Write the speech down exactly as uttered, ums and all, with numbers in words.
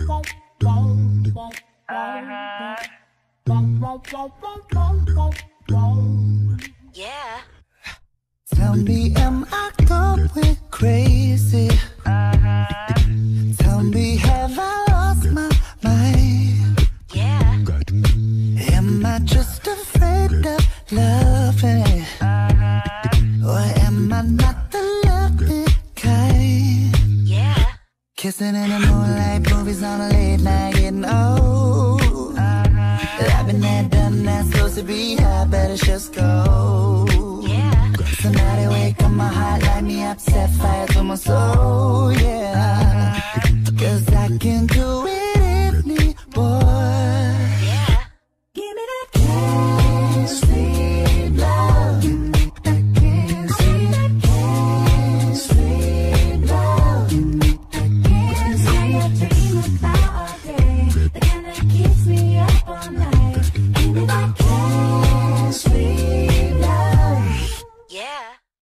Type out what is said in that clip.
Yeah. Tell me, am I going crazy? Tell me, have I lost my mind? Yeah. Am I just afraid of loving? Or am I not the loving kind? Yeah. Kissing in the moonlight, movies on a late night, getting old. I've been there, done that, supposed to be high, better just go. Yeah. Somebody wake up my heart, light me up, set fire to my soul, yeah. Cause I can do